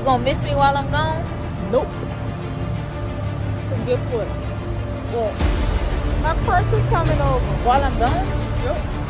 You gonna miss me while I'm gone? Nope. Cause guess what? What? My crush is coming over. While I'm gone? Yep.